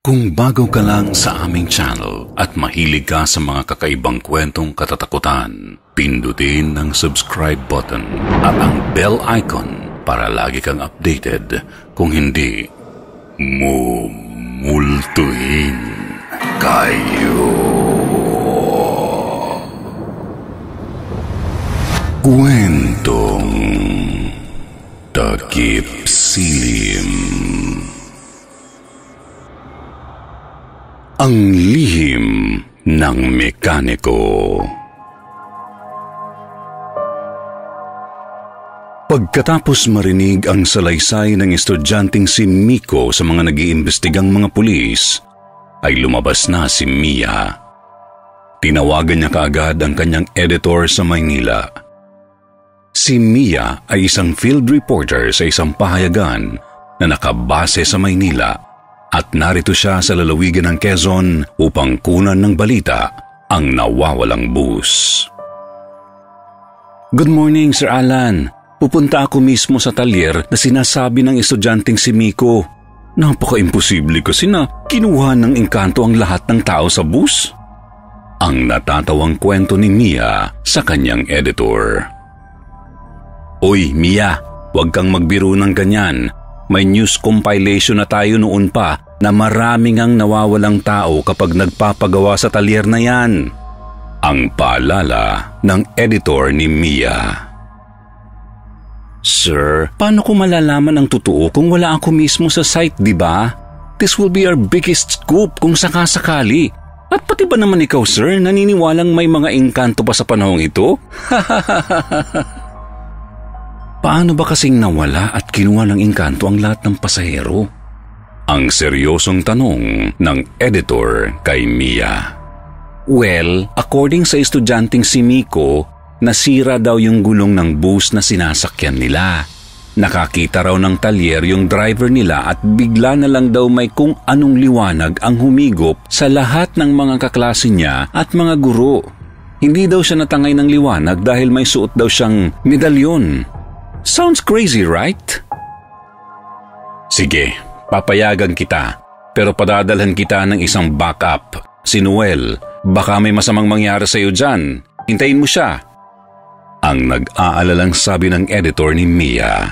Kung bago ka lang sa aming channel at mahilig ka sa mga kakaibang kwentong katatakutan, pindutin ang subscribe button at ang bell icon para lagi kang updated. Kung hindi, mumultuhin kayo. Kwentong Takip Silim. Ang lihim ng mekaniko. Pagkatapos marinig ang salaysay ng estudyanteng si Miko sa mga nag-iimbestigang mga pulis, ay lumabas na si Mia. Tinawagan niya kaagad ang kanyang editor sa Maynila. Si Mia ay isang field reporter sa isang pahayagan na nakabase sa Maynila at narito siya sa lalawigan ng Quezon upang kunan ng balita ang nawawalang bus. Good morning, Sir Alan. Pupunta ako mismo sa talyer na sinasabi ng estudyanteng si Miko. Napaka-imposible kasi na kinuha ng engkanto ang lahat ng tao sa bus. Ang natatawang kwento ni Mia sa kanyang editor. Uy, Mia, huwag kang magbiro ng ganyan. May news compilation na tayo noon pa na maraming ang nawawalang tao kapag nagpapagawa sa talyer na yan. Ang paalala ng editor ni Mia. Sir, paano ko malalaman ang totoo kung wala ako mismo sa site, di ba? This will be our biggest scoop kung sakasakali. At pati ba naman ikaw, sir, naniniwalang may mga engkanto pa sa panahong ito? Paano ba kasing nawala at kinuha ng engkanto ang lahat ng pasahero? Ang seryosong tanong ng editor kay Mia. Well, according sa estudyanteng si Miko, nasira daw yung gulong ng bus na sinasakyan nila. Nakakita raw ng talyer yung driver nila at bigla na lang daw may kung anong liwanag ang humigop sa lahat ng mga kaklase niya at mga guro. Hindi daw siya natangay ng liwanag dahil may suot daw siyang medalyon. Sounds crazy, right? Sige, papayagan kita. Pero padadalhan kita ng isang backup. Si Noel, baka may masamang mangyari sa iyo dyan. Hintayin mo siya. Ang nag-aalalang sabi ng editor ni Mia.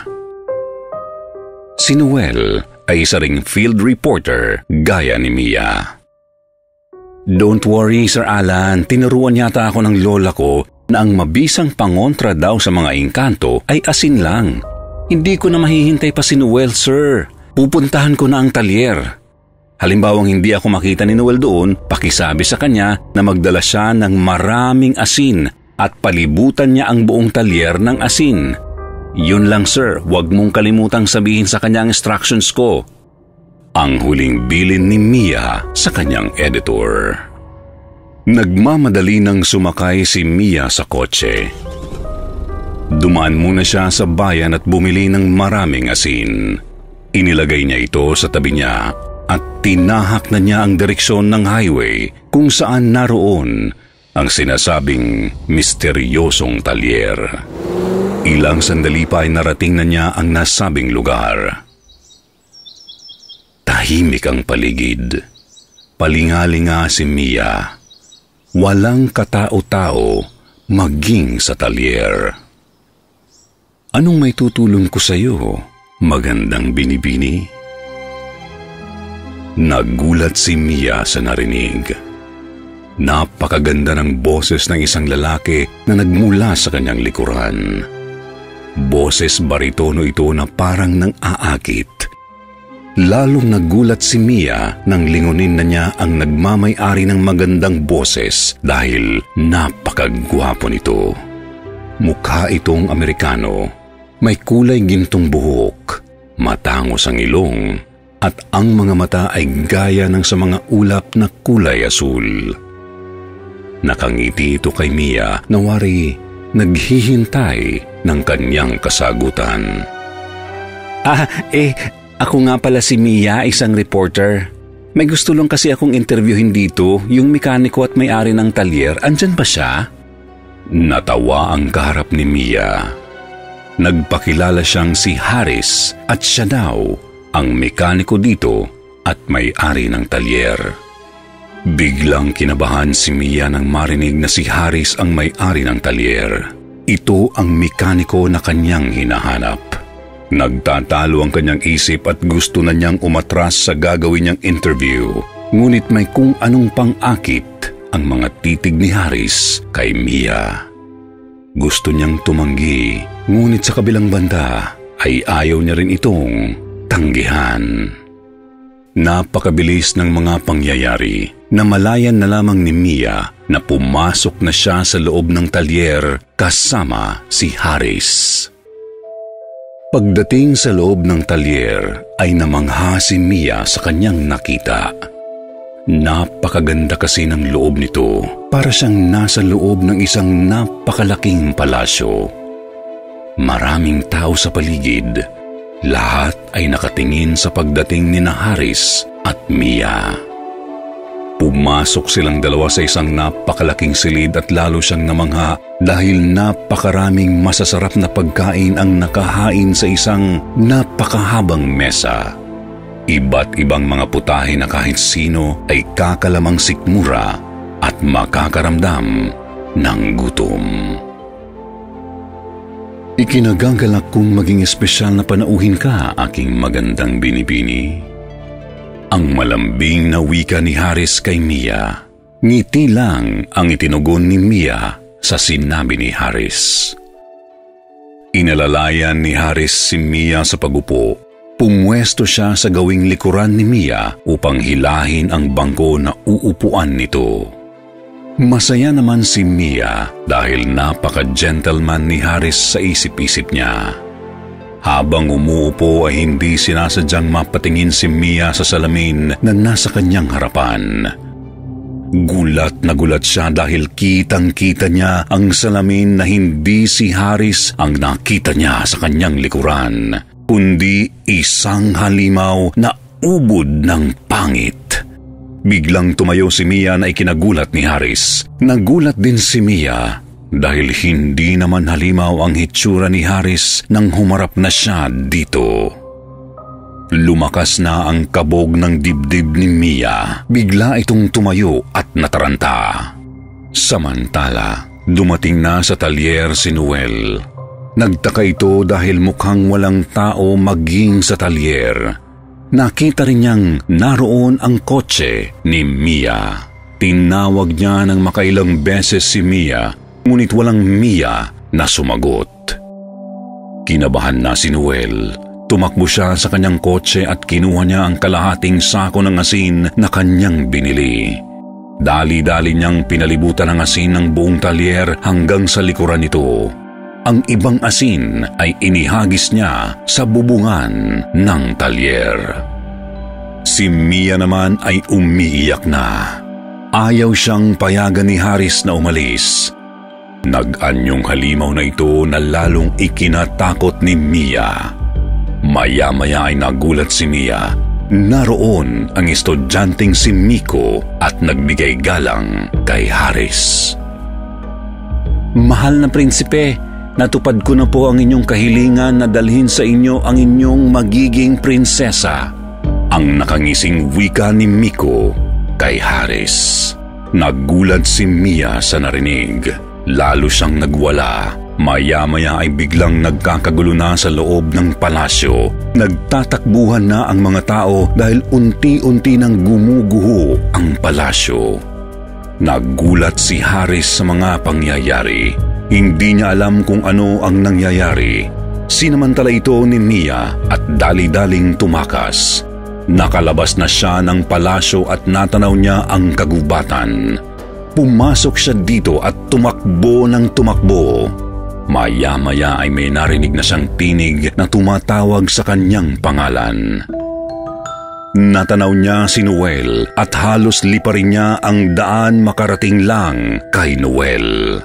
Si Noel ay isa ring field reporter gaya ni Mia. Don't worry, Sir Alan. Tinuruan yata ako ng lola ko na ang mabisang pangontra daw sa mga engkanto ay asin lang. Hindi ko na mahihintay pa si Noel, sir. Pupuntahan ko na ang talyer. Halimbawang hindi ako makita ni Noel doon, pakisabi sa kanya na magdala siya ng maraming asin at palibutan niya ang buong talyer ng asin. Yun lang, sir. Huwag mong kalimutang sabihin sa kanya ang instructions ko. Ang huling bilin ni Mia sa kanyang editor. Nagmamadali nang sumakay si Mia sa kotse. Dumaan muna siya sa bayan at bumili ng maraming asin. Inilagay niya ito sa tabi niya at tinahak na niya ang direksyon ng highway kung saan naroon ang sinasabing misteryosong talyer. Ilang sandali pa ay narating na niya ang nasabing lugar. Tahimik ang paligid. Palingalinga si Mia. Walang katao-tao maging sa talyer. Anong may tutulong ko sa iyo, magandang binibini? Nagulat si Mia sa narinig. Napakaganda ng boses ng isang lalaki na nagmula sa kanyang likuran. Boses baritono ito na parang nang aakit. Lalong nagulat si Mia nang lingunin na niya ang nagmamay-ari ng magandang boses dahil napakagwapo nito. Mukha itong Amerikano, may kulay gintong buhok, matangos ang ilong, at ang mga mata ay gaya ng sa mga ulap na kulay asul. Nakangiti ito kay Mia na wari naghihintay ng kanyang kasagutan. Ako nga pala si Mia, isang reporter. May gusto lang kasi akong interviewin dito, yung mekaniko at may-ari ng talyer. Andyan ba siya? Natawa ang kaharap ni Mia. Nagpakilala siyang si Haris at siya daw ang mekaniko dito at may-ari ng talyer. Biglang kinabahan si Mia nang marinig na si Haris ang may-ari ng talyer. Ito ang mekaniko na kanyang hinahanap. Nagtatalo ang kanyang isip at gusto na niyang umatras sa gagawin niyang interview. Ngunit may kung anong pang-akit ang mga titig ni Haris kay Mia. Gusto niyang tumanggi, ngunit sa kabilang banda ay ayaw niya rin itong tanggihan. Napakabilis ng mga pangyayari. Namalayan na lamang ni Mia na pumasok na siya sa loob ng talyer kasama si Haris. Pagdating sa loob ng talyer ay namangha si Mia sa kanyang nakita. Napakaganda kasi ng loob nito, para siyang nasa loob ng isang napakalaking palasyo. Maraming tao sa paligid, lahat ay nakatingin sa pagdating ni Haris at Mia. Pumasok silang dalawa sa isang napakalaking silid at lalo siyang namangha dahil napakaraming masasarap na pagkain ang nakahain sa isang napakahabang mesa. Iba't ibang mga putahe na kahit sino ay kakalamang sikmura at makakaramdam ng gutom. Ikinagagalak kong maging espesyal na panauhin ka, aking magandang binibini. Ang malambing na wika ni Haris kay Mia. Ngiti lang ang itinugon ni Mia sa sinabi ni Haris. Inalalayan ni Haris si Mia sa pagupo. Pumwesto siya sa gawing likuran ni Mia upang hilahin ang bangko na uupuan nito. Masaya naman si Mia dahil napaka-gentleman ni Haris sa isip-isip niya. Habang umuupo ay hindi sinasadyang mapatingin si Mia sa salamin na nasa kanyang harapan. Gulat na gulat siya dahil kitang-kita niya ang salamin na hindi si Haris ang nakita niya sa kanyang likuran, kundi isang halimaw na ubod ng pangit. Biglang tumayo si Mia na ikinagulat ni Haris. Nagulat din si Mia dahil hindi naman halimaw ang hitsura ni Haris nang humarap na siya dito. Lumakas na ang kabog ng dibdib ni Mia. Bigla itong tumayo at nataranta. Samantala, dumating na sa talyer si Noel. Nagtaka ito dahil mukhang walang tao maging sa talyer. Nakita rin niyang naroon ang kotse ni Mia. Tinawag niya ng makailang beses si Mia, ngunit walang Mia na sumagot. Kinabahan na si Noel. Tumakbo siya sa kanyang kotse at kinuha niya ang kalahating sako ng asin na kanyang binili. Dali-dali niyang pinalibutan ng asin ng buong talyer hanggang sa likuran nito. Ang ibang asin ay inihagis niya sa bubungan ng talyer. Si Mia naman ay umiiyak na. Ayaw siyang payagan ni Haris na umalis. Nag-anyong halimaw na ito na lalong ikinatakot ni Mia. Maya-maya ay nagulat si Mia. Naroon ang estudyanteng si Miko at nagbigay galang kay Haris. Mahal na prinsipe, natupad ko na po ang inyong kahilingan na dalhin sa inyo ang inyong magiging prinsesa. Ang nakangising wika ni Miko kay Haris. Nagulat si Mia sa narinig. Lalo siyang nagwala. Maya-maya ay biglang nagkakagulo na sa loob ng palasyo. Nagtatakbuhan na ang mga tao dahil unti-unti nang gumuguho ang palasyo. Nagulat si Haris sa mga pangyayari. Hindi niya alam kung ano ang nangyayari. Sinamantala ito ni Mia at dali-daling tumakas. Nakalabas na siya ng palasyo at natanaw niya ang kagubatan. Pumasok siya dito at tumakbo ng tumakbo. Maya-maya ay may narinig na siyang tinig na tumatawag sa kanyang pangalan. Natanaw niya si Noel at halos liparin niya ang daan makarating lang kay Noel.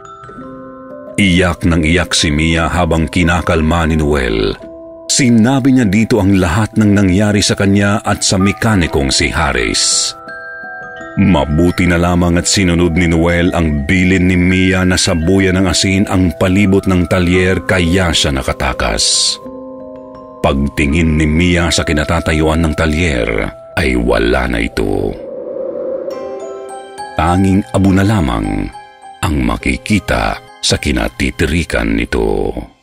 Iyak nang iyak si Mia habang kinakalma ni Noel. Sinabi niya dito ang lahat ng nangyari sa kanya at sa mekanikong si Haris. Mabuti na lamang at sinunod ni Noel ang bilin ni Mia na sabuyan ng asin ang palibot ng talyer kaya siya nakatakas. Pagtingin ni Mia sa kinatatayuan ng talyer, ay wala na ito. Tanging abo na lamang ang makikita sa kinatitirikan nito.